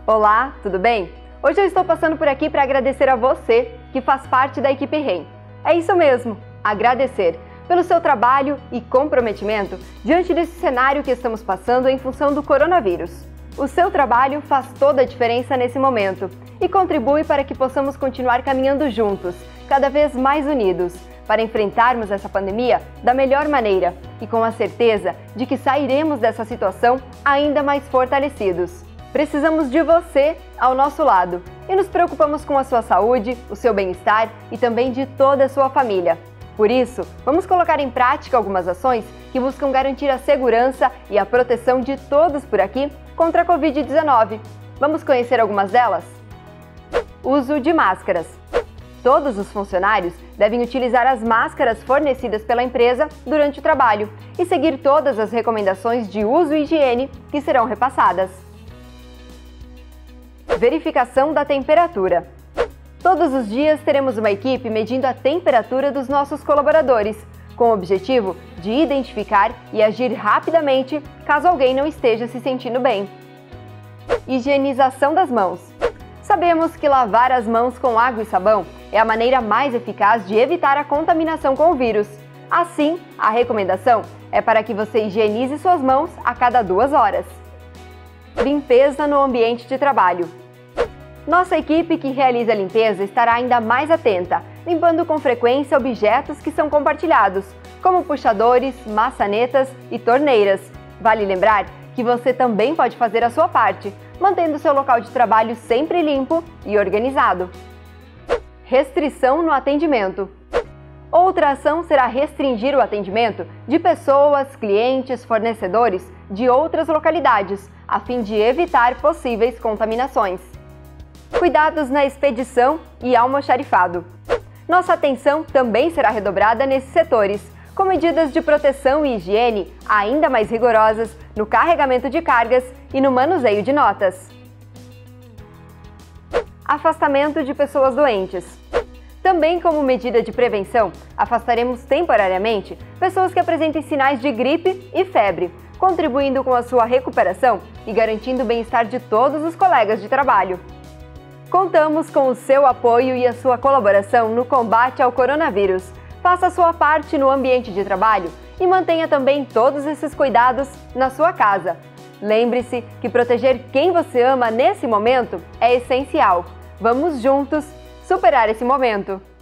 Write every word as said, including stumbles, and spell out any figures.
Olá, tudo bem? Hoje eu estou passando por aqui para agradecer a você que faz parte da equipe R E M. É isso mesmo, agradecer pelo seu trabalho e comprometimento diante desse cenário que estamos passando em função do coronavírus. O seu trabalho faz toda a diferença nesse momento e contribui para que possamos continuar caminhando juntos, cada vez mais unidos, para enfrentarmos essa pandemia da melhor maneira e com a certeza de que sairemos dessa situação ainda mais fortalecidos. Precisamos de você ao nosso lado e nos preocupamos com a sua saúde, o seu bem-estar e também de toda a sua família. Por isso, vamos colocar em prática algumas ações que buscam garantir a segurança e a proteção de todos por aqui contra a covid dezenove. Vamos conhecer algumas delas? Uso de máscaras. Todos os funcionários devem utilizar as máscaras fornecidas pela empresa durante o trabalho e seguir todas as recomendações de uso e higiene que serão repassadas. Verificação da temperatura. Todos os dias teremos uma equipe medindo a temperatura dos nossos colaboradores, com o objetivo de identificar e agir rapidamente caso alguém não esteja se sentindo bem. Higienização das mãos. Sabemos que lavar as mãos com água e sabão é a maneira mais eficaz de evitar a contaminação com o vírus. Assim, a recomendação é para que você higienize suas mãos a cada duas horas. Limpeza no ambiente de trabalho. Nossa equipe que realiza a limpeza estará ainda mais atenta, limpando com frequência objetos que são compartilhados, como puxadores, maçanetas e torneiras. Vale lembrar que você também pode fazer a sua parte, mantendo seu local de trabalho sempre limpo e organizado. Restrição no atendimento. Outra ação será restringir o atendimento de pessoas, clientes, fornecedores de outras localidades, a fim de evitar possíveis contaminações. Cuidados na expedição e almoxarifado. Nossa atenção também será redobrada nesses setores, com medidas de proteção e higiene ainda mais rigorosas no carregamento de cargas e no manuseio de notas. Afastamento de pessoas doentes. Também como medida de prevenção, afastaremos temporariamente pessoas que apresentem sinais de gripe e febre, contribuindo com a sua recuperação e garantindo o bem-estar de todos os colegas de trabalho. Contamos com o seu apoio e a sua colaboração no combate ao coronavírus. Faça a sua parte no ambiente de trabalho e mantenha também todos esses cuidados na sua casa. Lembre-se que proteger quem você ama nesse momento é essencial. Vamos juntos superar esse momento!